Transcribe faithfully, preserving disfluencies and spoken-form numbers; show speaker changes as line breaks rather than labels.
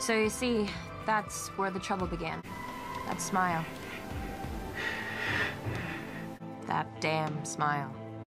So you see, that's where the trouble began. That smile. That damn smile.